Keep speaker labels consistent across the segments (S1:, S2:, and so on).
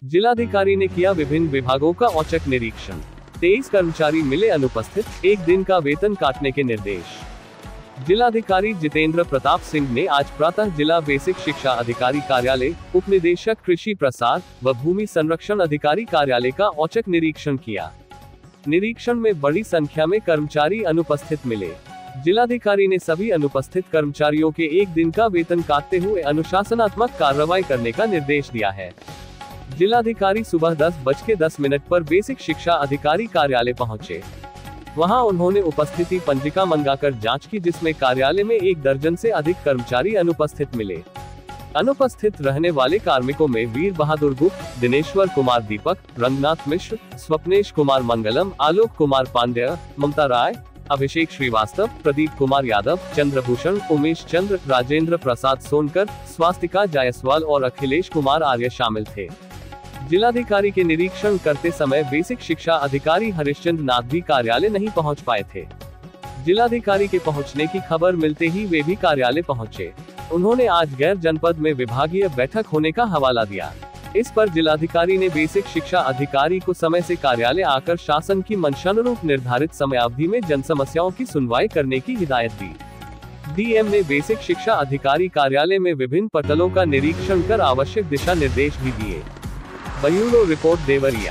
S1: जिलाधिकारी ने किया विभिन्न विभागों का औचक निरीक्षण। 23 कर्मचारी मिले अनुपस्थित, 1 दिन का वेतन काटने के निर्देश। जिलाधिकारी जितेंद्र प्रताप सिंह ने आज प्रातः जिला बेसिक शिक्षा अधिकारी कार्यालय, उप निदेशक कृषि प्रसार व भूमि संरक्षण अधिकारी कार्यालय का औचक निरीक्षण किया। निरीक्षण में बड़ी संख्या में कर्मचारी अनुपस्थित मिले। जिलाधिकारी ने सभी अनुपस्थित कर्मचारियों के 1 दिन का वेतन काटते हुए अनुशासनात्मक कार्रवाई करने का निर्देश दिया है। जिलाधिकारी सुबह 10:10 पर बेसिक शिक्षा अधिकारी कार्यालय पहुंचे। वहां उन्होंने उपस्थिति पंजिका मंगाकर जांच की, जिसमें कार्यालय में 1 दर्जन से अधिक कर्मचारी अनुपस्थित मिले। अनुपस्थित रहने वाले कार्मिकों में वीर बहादुर गुप्त, दिनेश्वर कुमार दीपक, रंगनाथ मिश्र, स्वप्नेश कुमार मंगलम, आलोक कुमार पांड्या, ममता राय, अभिषेक श्रीवास्तव, प्रदीप कुमार यादव, चंद्रभूषण, उमेश चंद्र, राजेंद्र प्रसाद सोनकर, स्वास्तिका जायसवाल और अखिलेश कुमार आर्य शामिल थे। जिलाधिकारी के निरीक्षण करते समय बेसिक शिक्षा अधिकारी हरिश्चंद्र नाथ भी कार्यालय नहीं पहुंच पाए थे। जिलाधिकारी के पहुंचने की खबर मिलते ही वे भी कार्यालय पहुंचे। उन्होंने आज गैर जनपद में विभागीय बैठक होने का हवाला दिया। इस पर जिलाधिकारी ने बेसिक शिक्षा अधिकारी को समय से कार्यालय आकर शासन की मंशानुरूप निर्धारित समयावधि में जन समस्याओं की सुनवाई करने की हिदायत दी। डीएम ने बेसिक शिक्षा अधिकारी कार्यालय में विभिन्न पटलों का निरीक्षण कर आवश्यक दिशा निर्देश भी दिए। Bureau report Deoria.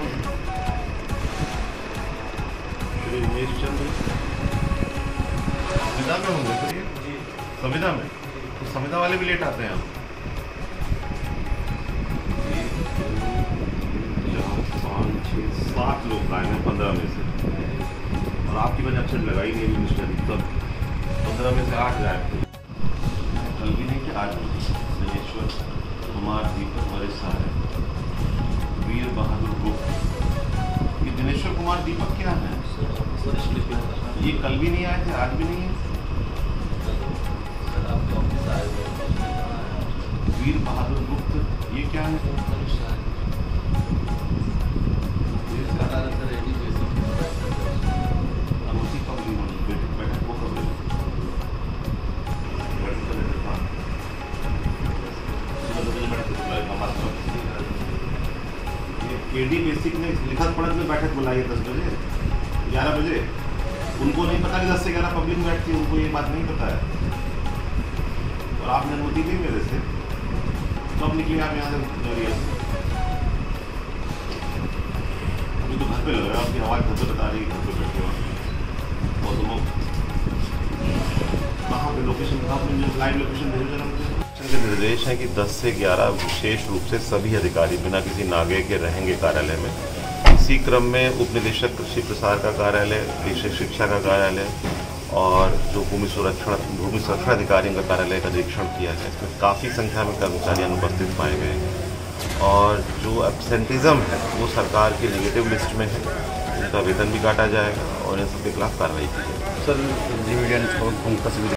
S2: संविदा में तो संविदा वाले भी लेट आते हैं। 7 लोग आए हैं 15 में से, और आपकी वजह अक्षर लगाई नहीं मिनिस्टर, तब 15 में से 8 गायब। कल भी नहीं कि आज दिनेश्वर कुमार दीपक हमारे सारे, वीर बहादुर गुप्त। ये दिनेश्वर कुमार दीपक क्या है? ये कल भी नहीं आए थे, आज भी नहीं है। वीर बहादुर गुप्त ये क्या है? एडी बेसिक ने लिखत पढ़त में बैठक बुलाई है 10 बजे 11 बजे। उनको नहीं पता कि 10 से 11 पब्लिक बैठती है, उनको ये बात नहीं पता है। और आपने अनुमति दी मेरे से, तो अब निकले आप यहाँ से। अभी तो घर पे लग रहा है, आपकी आवाज़ घर पे बता रही है, घर पे बैठे हो। कहाँ पे लोकेशन, कहाँ पे मुझे लाइव लोकेशन भेजो जरा मुझे। के निर्देश है कि 10 से 11 विशेष रूप से सभी अधिकारी बिना किसी नागे के रहेंगे कार्यालय में। इसी क्रम में उप निदेशक कृषि प्रसार का कार्यालय, बेसिक शिक्षा का कार्यालय और जो भूमि सुरक्षा अधिकारियों का कार्यालय का निरीक्षण किया गया। इसमें काफ़ी संख्या में कर्मचारी अनुपस्थित पाए गए और जो एब्सेंटिज्म है वो सरकार की नेगेटिव लिस्ट में है। उनका वेतन भी काटा जाएगा और इन सबके खिलाफ कार्रवाई की जाएगी।
S3: सर,